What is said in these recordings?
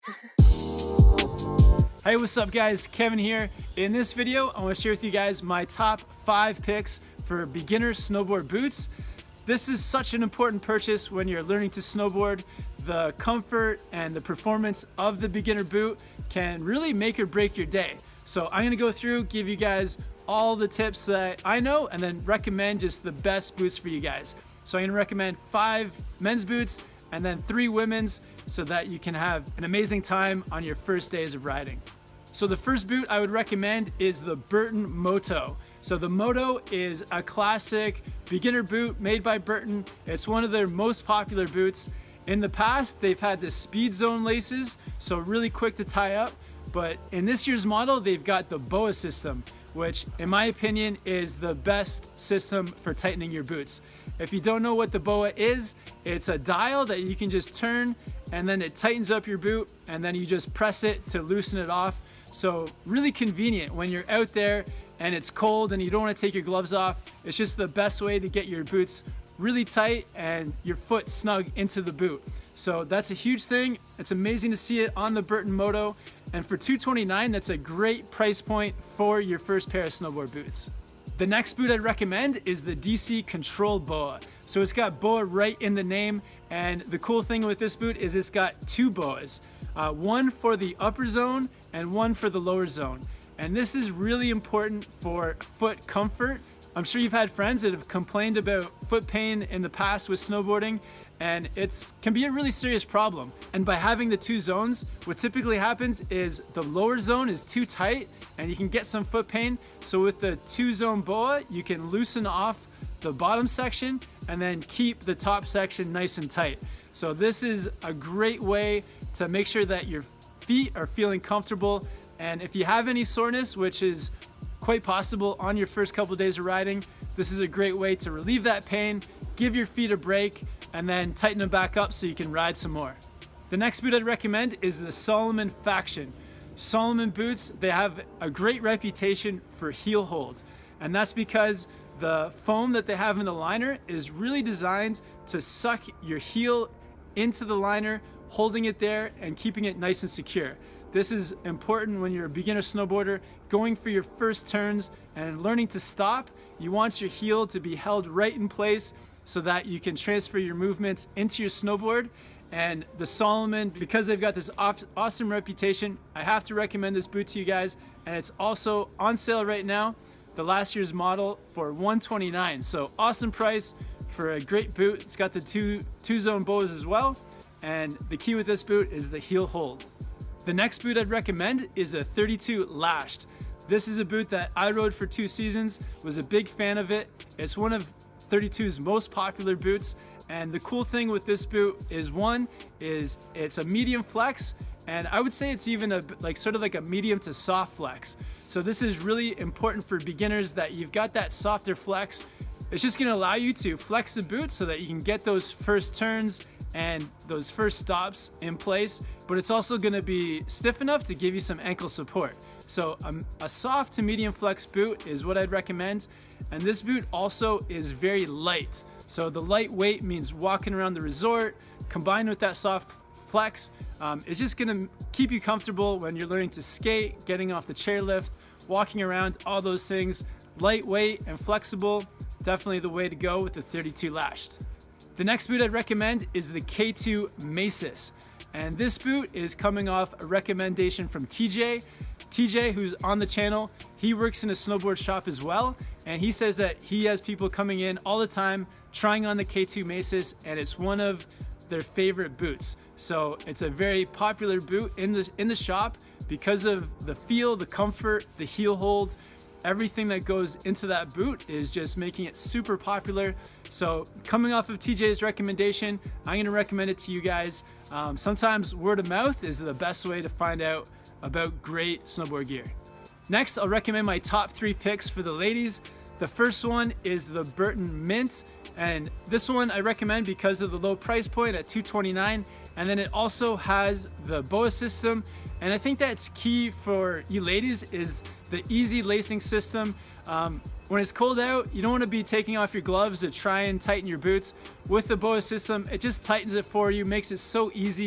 Hey, what's up guys? Kevin here. In this video, I want to share with you guys my top 5 picks for beginner snowboard boots. This is such an important purchase when you're learning to snowboard. The comfort and the performance of the beginner boot can really make or break your day. So I'm gonna go through, give you guys all the tips that I know, and then recommend just the best boots for you guys. So I'm gonna recommend 5 men's boots and then 3 women's so that you can have an amazing time on your first days of riding. So the first boot I would recommend is the Burton Moto. So the Moto is a classic beginner boot made by Burton. It's one of their most popular boots. In the past, they've had the Speed Zone laces, so really quick to tie up. But in this year's model, they've got the BOA system, which in my opinion is the best system for tightening your boots. If you don't know what the BOA is, it's a dial that you can just turn and then it tightens up your boot and then you just press it to loosen it off. So really convenient when you're out there and it's cold and you don't want to take your gloves off. It's just the best way to get your boots really tight and your foot snug into the boot. So that's a huge thing. It's amazing to see it on the Burton Moto. And for $229, that's a great price point for your first pair of snowboard boots. The next boot I'd recommend is the DC Control BOA. So it's got BOA right in the name. And the cool thing with this boot is it's got 2 BOAs. One for the upper zone and one for the lower zone. And this is really important for foot comfort. I'm sure you've had friends that have complained about foot pain in the past with snowboarding, and it can be a really serious problem. And by having the 2 zones, what typically happens is the lower zone is too tight and you can get some foot pain. So with the 2 zone BOA, you can loosen off the bottom section and then keep the top section nice and tight. So this is a great way to make sure that your feet are feeling comfortable. And if you have any soreness, which is quite possible on your first couple of days of riding, this is a great way to relieve that pain, give your feet a break, and then tighten them back up so you can ride some more. The next boot I'd recommend is the Salomon Faction. Salomon boots, they have a great reputation for heel hold, and that's because the foam that they have in the liner is really designed to suck your heel into the liner, holding it there and keeping it nice and secure. This is important when you're a beginner snowboarder, going for your first turns and learning to stop. You want your heel to be held right in place so that you can transfer your movements into your snowboard. And the Salomon, because they've got this awesome reputation, I have to recommend this boot to you guys. And it's also on sale right now, the last year's model, for $129. So awesome price for a great boot. It's got the two zone BOAs as well. And the key with this boot is the heel hold. The next boot I'd recommend is a 32 lashed. This is a boot that I rode for 2 seasons, was a big fan of it. It's one of 32's most popular boots. And the cool thing with this boot is it's a medium flex, and I would say it's even sort of like a medium to soft flex. So this is really important for beginners, that you've got that softer flex. It's just gonna allow you to flex the boot so that you can get those first turns and those first stops in place, but it's also gonna be stiff enough to give you some ankle support. So a soft to medium flex boot is what I'd recommend. And this boot also is very light. So the lightweight means walking around the resort, combined with that soft flex, is just gonna keep you comfortable when you're learning to skate, getting off the chairlift, walking around, all those things. Lightweight and flexible, definitely the way to go with the 32 lashed. The next boot I'd recommend is the K2 Masis. And this boot is coming off a recommendation from TJ. TJ, who's on the channel, he works in a snowboard shop as well. And he says that he has people coming in all the time trying on the K2 Masis, and it's one of their favorite boots. So it's a very popular boot in the shop because of the feel, the comfort, the heel hold. Everything that goes into that boot is just making it super popular. So coming off of TJ's recommendation, I'm gonna recommend it to you guys. Sometimes word of mouth is the best way to find out about great snowboard gear. Next, I'll recommend my top 3 picks for the ladies. The first one is the Burton Mint, and this one I recommend because of the low price point at $229, and then it also has the BOA system. And I think that's key for you ladies, is the easy lacing system. When it's cold out, you don't want to be taking off your gloves to try and tighten your boots. With the BOA system, it just tightens it for you, makes it so easy,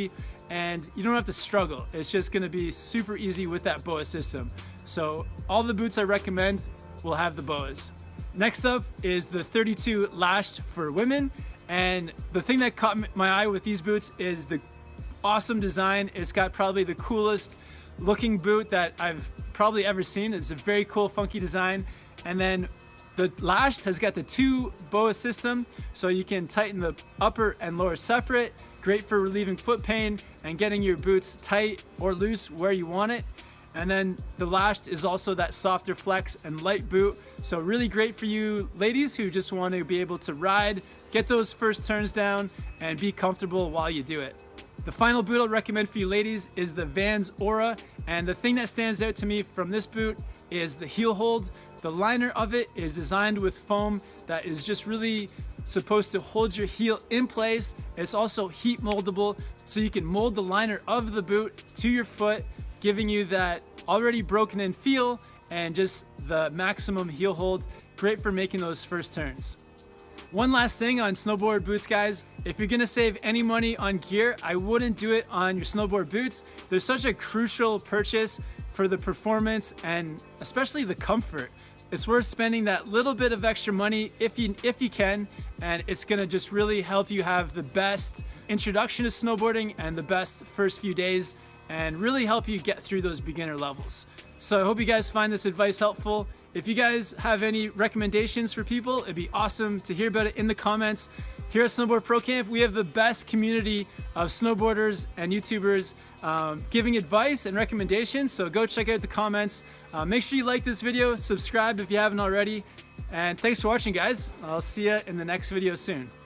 and you don't have to struggle. It's just gonna be super easy with that BOA system. So all the boots I recommend will have the BOAs. Next up is the 32 lashed for women. And the thing that caught my eye with these boots is the awesome design. It's got probably the coolest looking boot that I've probably ever seen. It's a very cool, funky design. And then the lashed has got the 2 BOA system, so you can tighten the upper and lower separate. Great for relieving foot pain and getting your boots tight or loose where you want it. And then the lashed is also that softer flex and light boot. So really great for you ladies who just want to be able to ride, get those first turns down, and be comfortable while you do it. The final boot I'll recommend for you ladies is the Vans Aura. And the thing that stands out to me from this boot is the heel hold. The liner of it is designed with foam that is just really supposed to hold your heel in place. It's also heat moldable, so you can mold the liner of the boot to your foot, giving you that already broken in feel and just the maximum heel hold. Great for making those first turns. One last thing on snowboard boots, guys. If you're gonna save any money on gear, I wouldn't do it on your snowboard boots. They're such a crucial purchase for the performance and especially the comfort. It's worth spending that little bit of extra money if you can, and it's gonna just really help you have the best introduction to snowboarding and the best first few days, and really help you get through those beginner levels. So I hope you guys find this advice helpful. If you guys have any recommendations for people, it'd be awesome to hear about it in the comments. Here at Snowboard Pro Camp, we have the best community of snowboarders and YouTubers giving advice and recommendations, so go check out the comments. Make sure you like this video, subscribe if you haven't already, and thanks for watching, guys. I'll see you in the next video soon.